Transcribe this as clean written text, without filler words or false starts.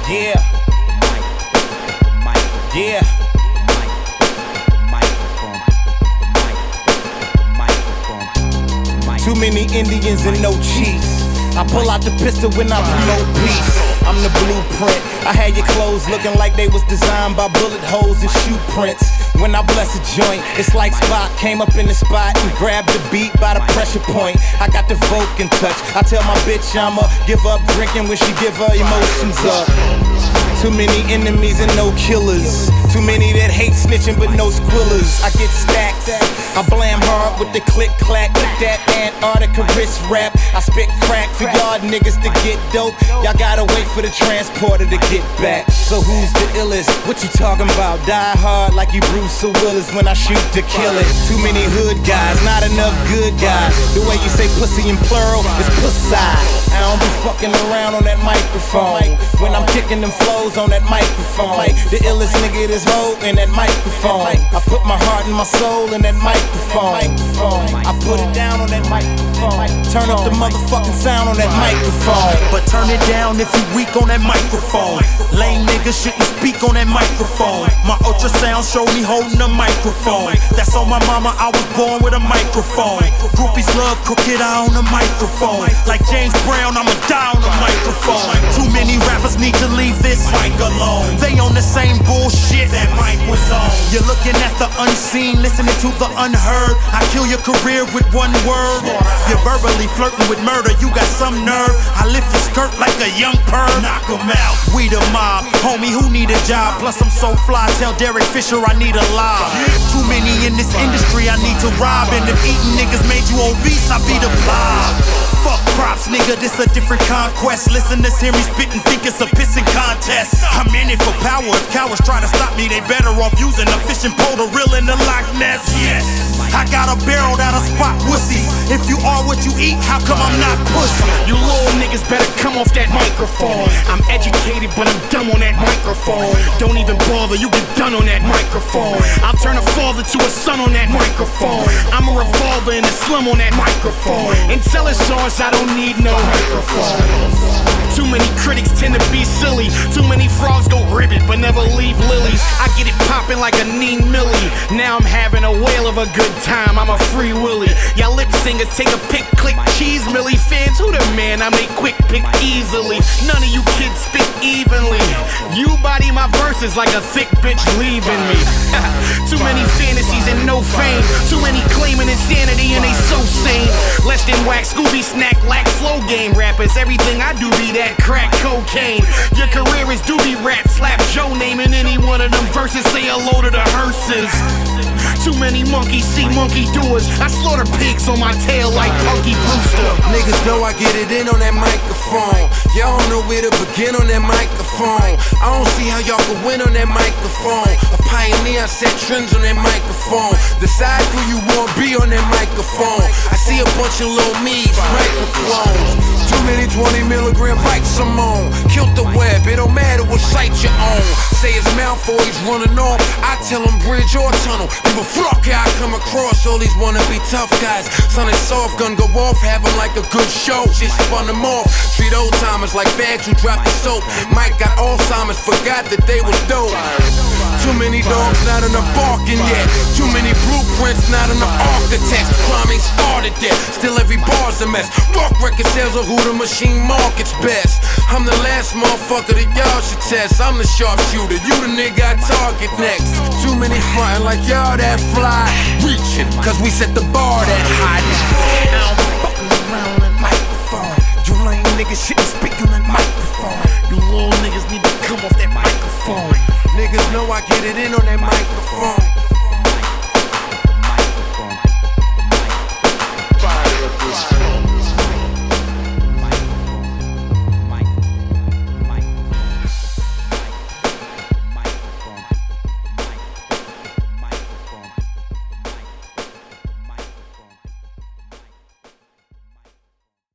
Yeah. Yeah. Too many Indians and no chiefs. I pull out the pistol when I promote peace. I'm the blueprint. I had your clothes looking like they was designed by bullet holes and shoe prints. When I bless a joint, it's like Spock came up in the spot and grabbed the beat by the pressure point. I got the Vulcan touch. I tell my bitch I'ma give up drinking when she give her emotions up. Too many enemies and no killers. Too many that hate snitching but no squillers. I get stacked. I blam hard with the click clack with that Antarctica wrist rap. I spit crack for y'all niggas to get dope. Y'all gotta wait for the transporter to get back. So who's the illest? What you talking about? Die hard like you Bruce Willis when I shoot to kill it. Too many hood guys, not enough good guys. The way you say pussy in plural is pussy. I don't be fucking around on that microphone. When I'm kicking them flows on that microphone, the illest nigga this hoe in that microphone. I put my heart and my soul in that microphone. I put it down on that microphone. Turn up the motherfucking sound on that microphone. But turn it down if you weak on that microphone. Lame niggas shouldn't speak on that microphone. My ultrasound showed me holding a microphone. That's on my mama, I was born with a microphone. Groupies love crooked eye on the microphone. Like James Brown, I'ma die on the microphone. Too many rappers need to leave this mic alone. They on the same bullshit that mic was on. You're looking at the unseen, listening to the unheard. I kill your career with one word. You're verbally flirting with murder, you got some nerve. I lift your skirt like a young perv. Knock 'em out. We the mob, homie, who need a job? Plus I'm so fly, tell Derek Fisher I need a lob. Too many in this industry I need to rob. And if eating niggas made you obese, I be the blob. Fuck props, nigga, this a different conquest. Listeners hear me spit and think it's a pissing contest. I'm in it for power, if cowards try to stop me, they better off using a fishing pole to reel in the Loch Ness. Yes, I got a barrel that'll spot wussies. If you are what you eat, how come I'm not pussy? You little niggas better come off that microphone. I'm educated, but I'm dumb on that microphone. Don't even bother, you get done on that microphone. I'll turn a father to a son on that microphone. I'm a revolver and a slum on that microphone. And telling songs I don't need no microphone. Too many critics tend to be silly. Too many frogs go ribbit but never leave lilies. I get it popping like a Neen Millie. Now I'm having a whale of a good time, I'm a free willy. Y'all lip singers take a pick, click, cheese Millie. Fans, who the man? I make quick pick easily. None of you kids spit evenly. You body my verses like a thick bitch leaving me. Too many fantasies and no fame. Too many claiming insanity and they so sane. Less than wax, Scooby snack, lack flow game rappers. Everything I do be that crack cocaine. Your career is doobie rap, slap Joe name in any one of them verses. Say hello to the hearses. Too many monkeys see monkey doers. I slaughter pigs on my tail like Punky Brewster. Niggas know I get it in on that microphone. Y'all don't know where to begin on that microphone. I don't see how y'all can win on that microphone. A pioneer, I set trends on that microphone. Decide who you want to be on that microphone. I see a bunch of little me's, microphones. Too many 20 milligram bikes I'm on. Killed the web, it don't matter what site you own. Say his mouth or he's running off, I tell him bridge or tunnel. Give a fuck how I come across all these wanna be tough guys. Son is soft, gun go off, have him like a good show. Just spun them off, treat old timers like fags who drop the soap. Mike got Alzheimer's, forgot that they was dope. Too many dogs, not enough barking yet. Too many blueprints, not enough architects. Crime ain't started yet, still every bar's a mess. Fuck record sales of who the machine markets best. I'm the last motherfucker that y'all should test. I'm the sharpshooter, you the nigga I target next. Too many frontin' like y'all that fly. Reaching, cause we set the bar that high. I'm fucking around that microphone. You lame niggas shouldn't speak on that microphone. You little niggas need to come off that microphone. Niggas know I get it in on that mic.